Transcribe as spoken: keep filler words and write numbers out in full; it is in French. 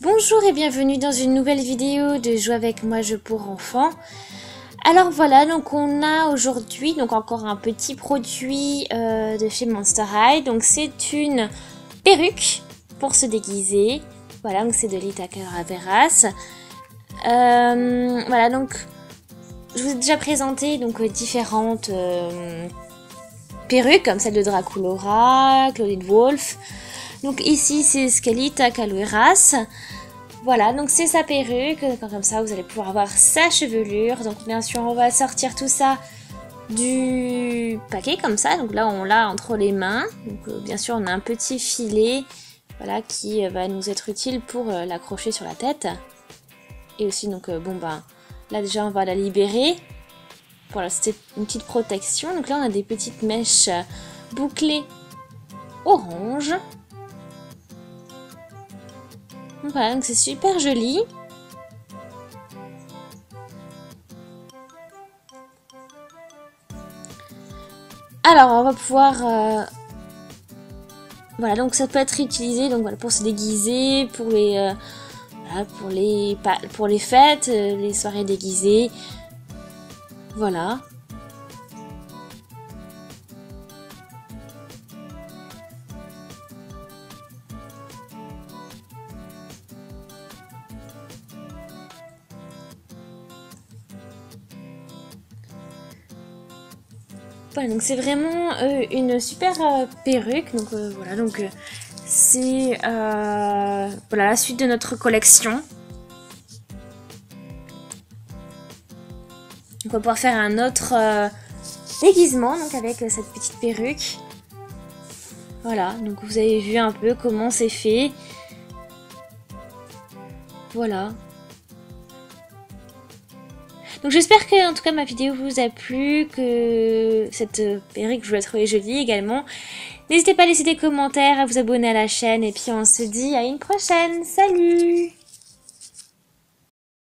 Bonjour et bienvenue dans une nouvelle vidéo de Jouer avec moi jeu pour enfants. Alors voilà, donc on a aujourd'hui donc encore un petit produit euh, de chez Monster High. Donc c'est une perruque pour se déguiser. Voilà, donc c'est de Lita Caraveras. Euh, voilà, donc je vous ai déjà présenté donc différentes euh, perruques comme celle de Draculaura, Claudine Wolf. Donc ici c'est Skelita Caraveras. Voilà, donc c'est sa perruque, comme ça vous allez pouvoir avoir sa chevelure. Donc bien sûr on va sortir tout ça du paquet comme ça. Donc là on l'a entre les mains. Donc euh, bien sûr on a un petit filet, voilà, qui euh, va nous être utile pour euh, l'accrocher sur la tête. Et aussi donc euh, bon ben là déjà on va la libérer. Voilà, c'était une petite protection. Donc là on a des petites mèches bouclées orange. Voilà, donc c'est super joli. Alors, on va pouvoir... Euh... Voilà, donc ça peut être utilisé donc, voilà, pour se déguiser, pour les, euh... voilà, pour les, pour les fêtes, euh, les soirées déguisées. Voilà. Voilà, donc c'est vraiment euh, une super euh, perruque. Donc euh, voilà, donc euh, c'est euh, voilà la suite de notre collection. Donc on va pouvoir faire un autre euh, déguisement donc avec euh, cette petite perruque. Voilà, donc vous avez vu un peu comment c'est fait. Voilà. Donc j'espère que en tout cas ma vidéo vous a plu, que cette perruque vous la trouvez jolie également. N'hésitez pas à laisser des commentaires, à vous abonner à la chaîne et puis on se dit à une prochaine. Salut!